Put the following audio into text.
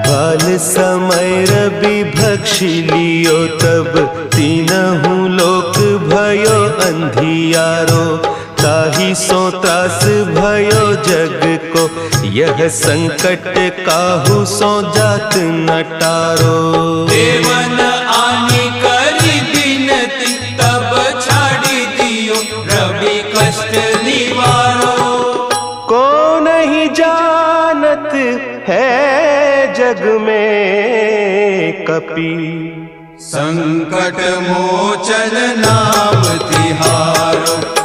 बाल समय रवि भक्षी लियो तब तीनहु लोक भयो अंधियारो। ताहि सो त्रास भयो जग को यह संकट काहू सो जात न टारो। देवन आनी करी बिनती तब छाड़ी दियो रवि कष्ट निवारो। को नहीं जानत है जग में कपि संकट मोचन नाम तिहारो।